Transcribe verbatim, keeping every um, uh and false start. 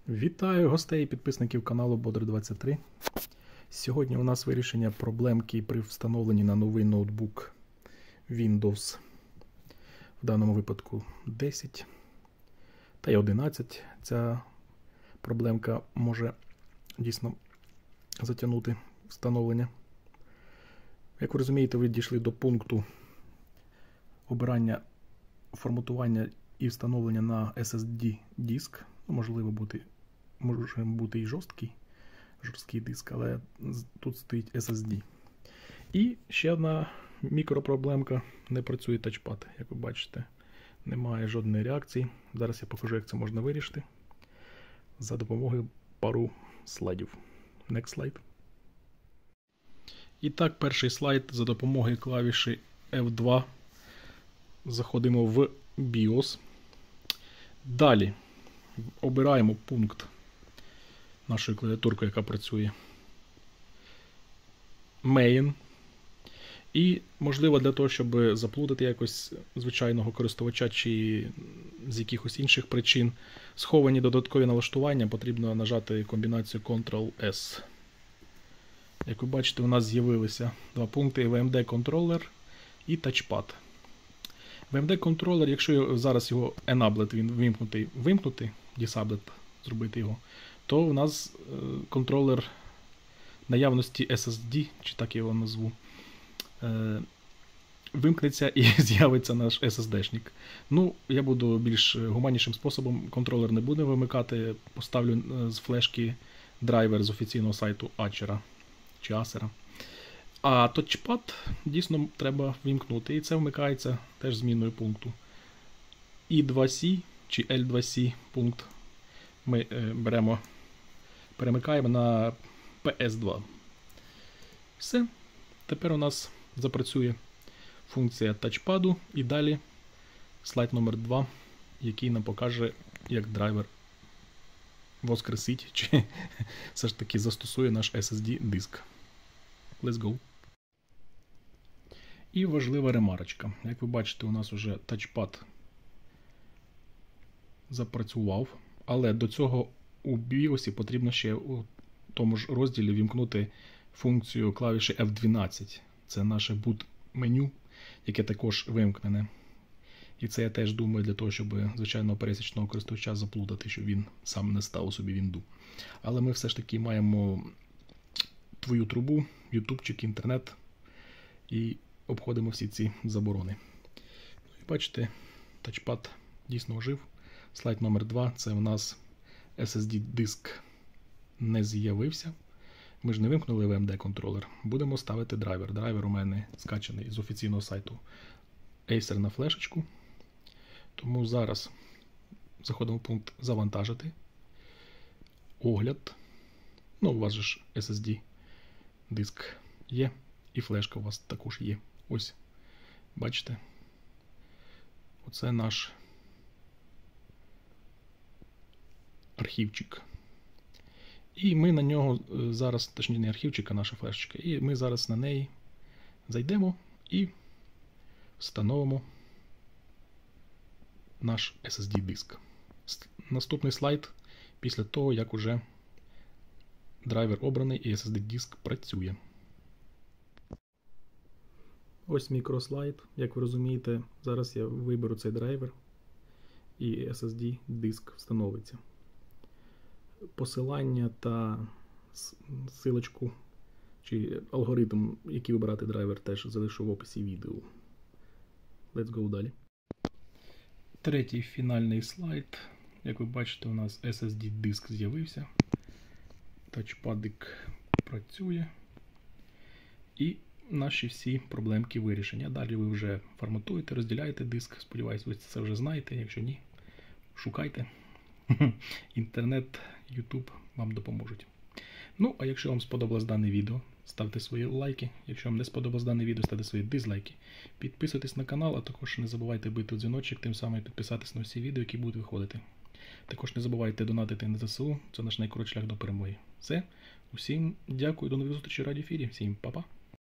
Вітаю гостей і підписників каналу Бодр двадцять три. Сьогодні у нас вирішення проблемки при встановленні на новий ноутбук Windows, в даному випадку десять та й одинадцять. Ця проблемка може дійсно затягнути встановлення. Як ви розумієте, ви дійшли до пункту обирання форматування і встановлення на ес ес ді-диск. Можливо, бути, може бути і жорсткий, жорсткий диск, але тут стоїть ес ес ді. І ще одна мікропроблемка. Не працює тачпад. Як ви бачите, немає жодної реакції. Зараз я покажу, як це можна вирішити за допомогою пару слайдів. Next slide. І так, перший слайд за допомогою клавіші еф два. Заходимо в біос. Далі обираємо пункт нашої клавіатурки, яка працює. Main. І, можливо, для того, щоб заплутати якось звичайного користувача чи з якихось інших причин, сховані додаткові налаштування, потрібно нажати комбінацію контрол ес. Як ви бачите, у нас з'явилися два пункти: ві ем ді-контролер і тачпад. ві ем ді-контролер, якщо зараз його enabled, він вимкнутий, вимкнути, disabled, зробити його, то у нас е, контролер наявності ес ес ді, чи так я його назву, е, вимкнеться і з'явиться наш ес ес ді-шник. Ну, я буду більш гуманнішим способом, контролер не буде вимикати, поставлю з флешки драйвер з офіційного сайту Acer чи Acer. А тачпад дійсно треба вимкнути, і це вмикається теж зміною пункту. і два сі чи ел два сі пункт ми е, беремо, перемикаємо на пі ес два. Все. Тепер у нас запрацює функція тачпаду, і далі слайд номер два, який нам покаже, як драйвер воскресить, чи все ж таки застосує наш ес ес ді-диск. Let's go. І важлива ремарочка. Як ви бачите, у нас вже тачпад запрацював, але до цього у біосі потрібно ще у тому ж розділі вімкнути функцію клавіші еф дванадцять. Це наше boot меню, яке також вимкнене. І це я теж думаю для того, щоб звичайного пересічного користувача заплутати, щоб він сам не ставив собі вінду. Але ми все ж таки маємо твою трубу, ютубчик, інтернет і обходимо всі ці заборони. І бачите, тачпад дійсно ожив. Слайд номер два, це у нас ес ес ді-диск не з'явився. Ми ж не вимкнули ві ем ді-контролер. Будемо ставити драйвер. Драйвер у мене скачаний з офіційного сайту Acer на флешечку. Тому зараз заходимо в пункт завантажити. Огляд. Ну, у вас же ж ес ес ді-диск є. І флешка у вас також є. Ось, бачите? Оце наш архівчик. І ми на нього зараз, точніше не архівчик, а наша флешечка. І ми зараз на неї зайдемо і встановимо наш ес ес ді-диск. Наступний слайд після того, як уже драйвер обраний і ес ес ді-диск працює. Ось мікрослайд. Як ви розумієте, зараз я виберу цей драйвер і ес ес ді-диск встановиться. Посилання та силочку чи алгоритм, який вибирати драйвер, теж залишу в описі відео. Let's go далі. Третій фінальний слайд. Як ви бачите, у нас ес ес ді-диск з'явився. Тачпадик працює. І наші всі проблемки вирішені. А далі ви вже форматуєте, розділяєте диск. Сподіваюсь, ви це вже знаєте. Якщо ні, шукайте. Інтернет, Ютуб вам допоможуть. Ну, а якщо вам сподобалось дане відео, ставте свої лайки. Якщо вам не сподобалось дане відео, ставте свої дизлайки. Підписуйтесь на канал, а також не забувайте бити дзвіночок, тим самим підписатись на всі відео, які будуть виходити. Також не забувайте донатити на зе се у, це наш найкоротший шлях до перемоги. Все, усім дякую, до нових зустрічей в радіоефірі, всім па-па.